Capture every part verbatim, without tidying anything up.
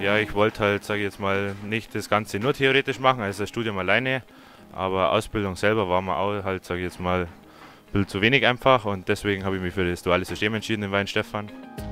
Ja, ich wollte halt, sage ich jetzt mal, nicht das Ganze nur theoretisch machen, also das Studium alleine, aber Ausbildung selber war mir auch halt, sage ich jetzt mal, ein bisschen zu wenig einfach und deswegen habe ich mich für das duale System entschieden in Weihenstephan.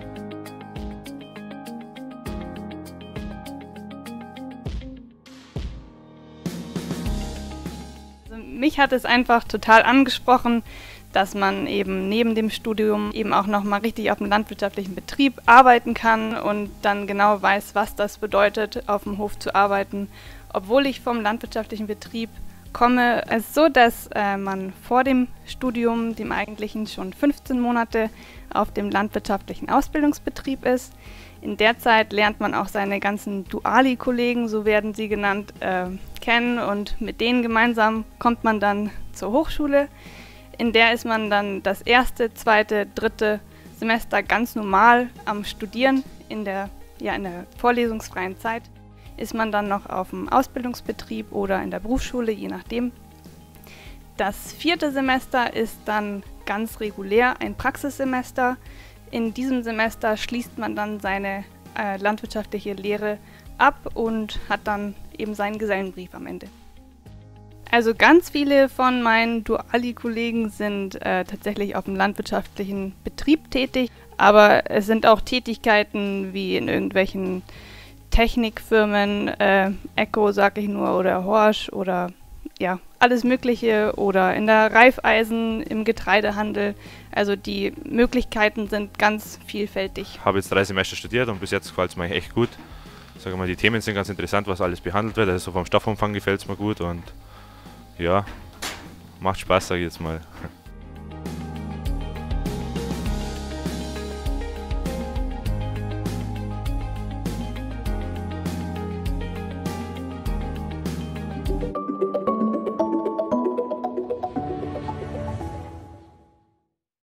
Also mich hat es einfach total angesprochen, dass man eben neben dem Studium eben auch nochmal richtig auf dem landwirtschaftlichen Betrieb arbeiten kann und dann genau weiß, was das bedeutet, auf dem Hof zu arbeiten. Obwohl ich vom landwirtschaftlichen Betrieb komme, es ist so, dass äh, man vor dem Studium, dem eigentlichen, schon fünfzehn Monate auf dem landwirtschaftlichen Ausbildungsbetrieb ist. In der Zeit lernt man auch seine ganzen Duali-Kollegen, so werden sie genannt, äh, kennen und mit denen gemeinsam kommt man dann zur Hochschule. In der ist man dann das erste, zweite, dritte Semester ganz normal am Studieren. In der, ja, in der vorlesungsfreien Zeit ist man dann noch auf dem Ausbildungsbetrieb oder in der Berufsschule, je nachdem. Das vierte Semester ist dann ganz regulär ein Praxissemester. In diesem Semester schließt man dann seine äh, landwirtschaftliche Lehre ab und hat dann eben seinen Gesellenbrief am Ende. Also ganz viele von meinen Duali-Kollegen sind äh, tatsächlich auf dem landwirtschaftlichen Betrieb tätig, aber es sind auch Tätigkeiten wie in irgendwelchen Technikfirmen, äh, Echo sag ich nur, oder Horsch oder ja, alles Mögliche oder in der Reifeisen, im Getreidehandel. Also die Möglichkeiten sind ganz vielfältig. Ich habe jetzt drei Semester studiert und bis jetzt gefällt es mir echt gut. Sag mal, die Themen sind ganz interessant, was alles behandelt wird, also vom Stoffumfang gefällt es mir gut und ja, macht Spaß, sage ich jetzt mal.